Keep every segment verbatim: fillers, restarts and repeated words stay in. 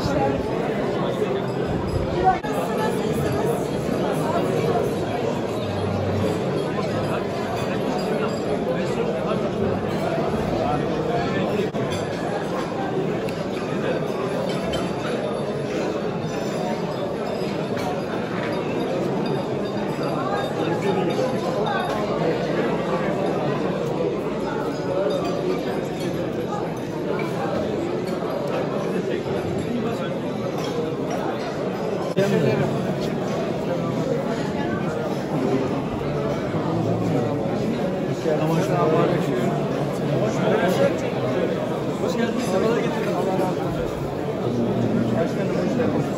Hoş geldiniz. Sefalar getirdiniz. Başkanım hoş geldiniz.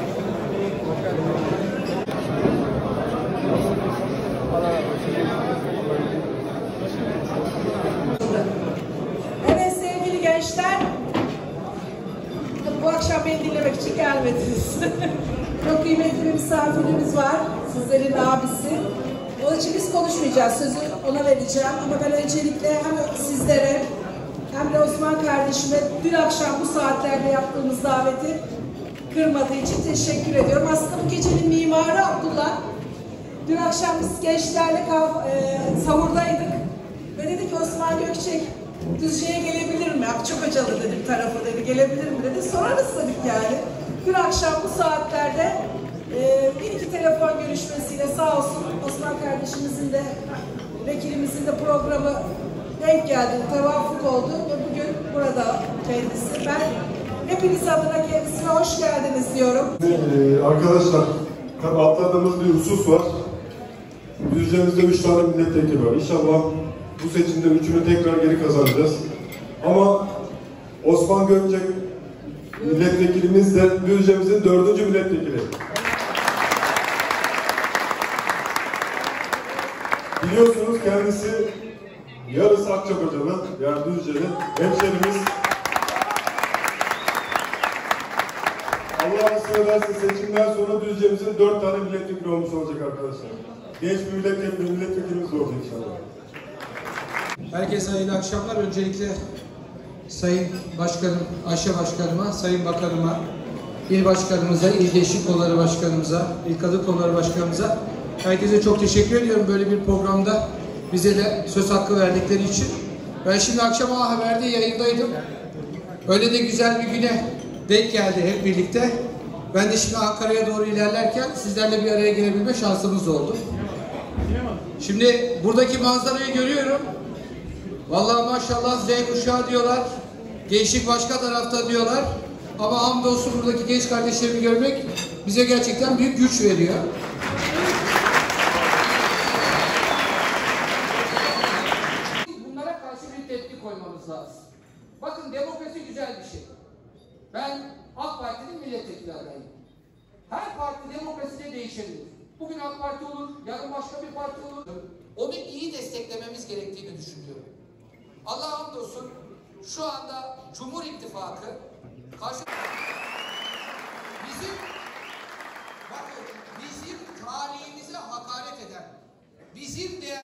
Evet sevgili gençler, bu akşam beni dinlemek için gelmediniz. Çok kıymetli bir misafirimiz var, sizlerin abisi. Onun için biz konuşmayacağız, sözü ona vereceğim. Ama ben öncelikle hem sizlere hem de Osman kardeşime dün akşam bu saatlerde yaptığımız daveti kırmadığı için teşekkür ediyorum. Aslında bu gecenin mimarı Abdullah. Dün akşam biz gençlerle e, sahurdaydık ve dedi ki Osman Gökçek Düzce'ye gelebilir mi? Akçakocalı dedi bir tarafı dedi, gelebilir mi dedi. Sorarız dedik yani. Dün akşam bu saatlerde e, bir iki telefon görüşmesiyle sağ olsun Osman kardeşimizin de vekilimizin de programı denk geldi, tevafuk oldu ve bugün burada kendisi. Ben hepiniz adına kendisine hoş geldiniz diyorum. Ee, arkadaşlar, tabi atladığımız bir husus var. Düzce'mizde üç tane milletvekili var. İnşallah bu seçimde üçünü tekrar geri kazanacağız. Ama Osman Gökçek milletvekilimiz de Düzce'mizin dördüncü milletvekili. Biliyorsunuz kendisi yarısı Akçakocalı, yani Düzce'li hemşerimiz. Allah nasip ederse seçimden sonra Düzce'mizin dört tane milletvekili olmuş olacak arkadaşlar. Genç bir milletvekili, milletvekilimiz de olacak inşallah. Herkese hayırlı akşamlar. Öncelikle Sayın Başkanım, Ayşe Başkanıma, Sayın Bakanıma, İl Başkanımıza, İl Gençlik Kolları Başkanımıza, İl Kadın Kolları Başkanımıza herkese çok teşekkür ediyorum böyle bir programda bize de söz hakkı verdikleri için. Ben şimdi akşam A Haber'de yayındaydım. Öyle de güzel bir güne denk geldi hep birlikte. Ben de şimdi Ankara'ya doğru ilerlerken sizlerle bir araya gelebilme şansımız oldu. Şimdi buradaki manzarayı görüyorum. Vallahi maşallah Z kuşağı diyorlar. Gençlik başka tarafta diyorlar. Ama hamdolsun buradaki genç kardeşlerimi görmek bize gerçekten büyük güç veriyor. Bunlara karşı bir tepki koymamız lazım. Bakın demokrasi güzel bir şey. Ben AK Parti'nin milletvekili adayım. Her parti demokraside değişebilir. Bugün AK Parti olur, yarın başka bir parti olur. Onu iyi desteklememiz gerektiğini düşünüyorum. Allah'a hamdolsun şu anda Cumhur İttifakı karşı bizim bakın bizim tarihimize hakaret eden, bizim değer